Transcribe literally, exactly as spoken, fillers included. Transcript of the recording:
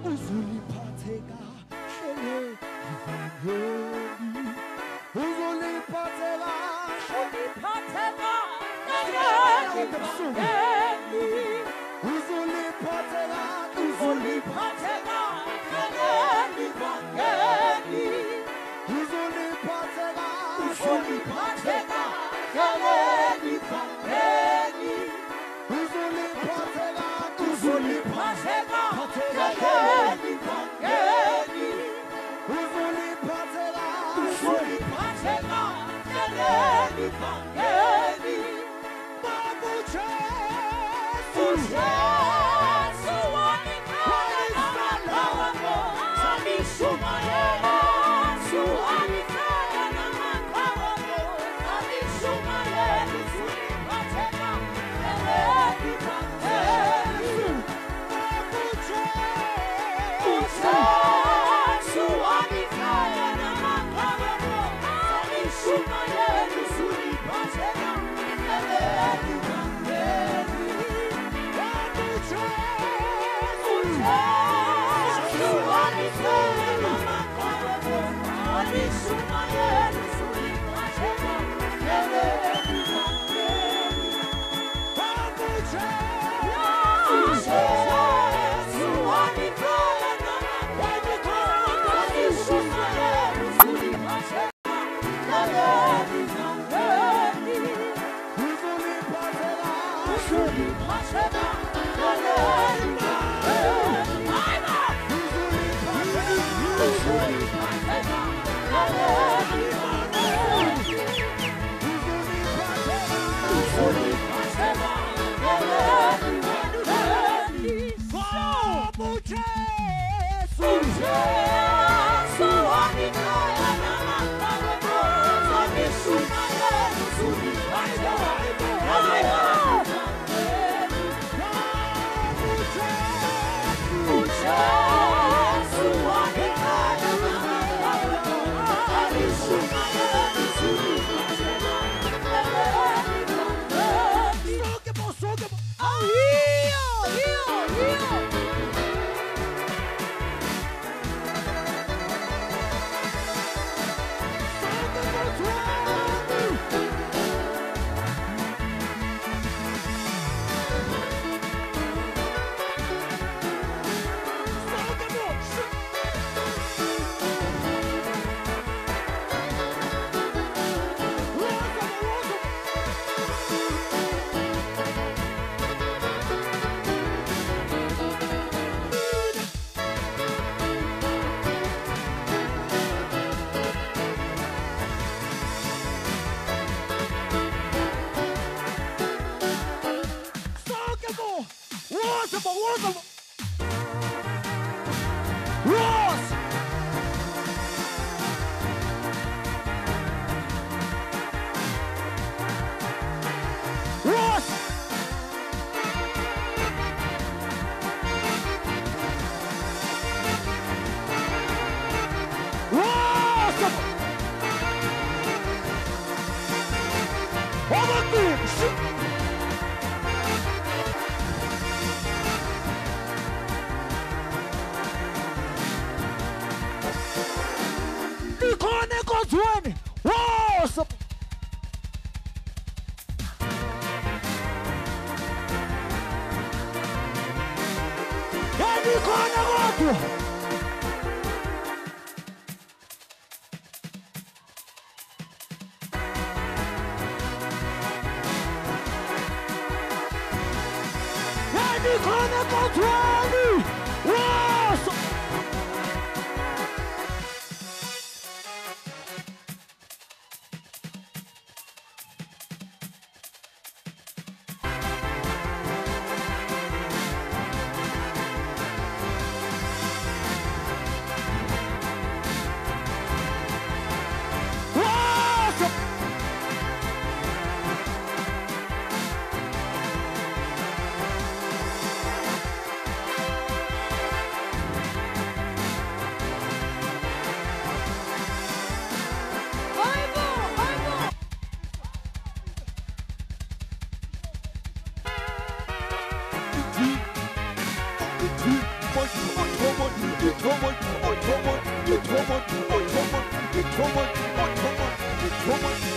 uzuliphatheka shele ivangeli uzuliphatheka Uliphatheka shele ivangeli uzuliphatheka Uliphatheka shele ivangeli uzuliphatheka Uliphatheka shele ivangeli uzuliphatheka Uliphatheka shele ivangeli uzuliphatheka Uliphatheka shele ivangeli babuche Ujesu wanikaya namakawako Samishumayela Yesu wanikaya namakawako Samishumayela Uliphatheka shele ivangeli babuche Ujesu wanikaya namakawako Samishumayela Uliphatheka shele ivangeli babuche babuche Nikone kodweni woso Nikone kodwa Nikone kodweni woso Ottoman, Ottoman, Ottoman, Ottoman, Ottoman, Ottoman, Ottoman, Ottoman.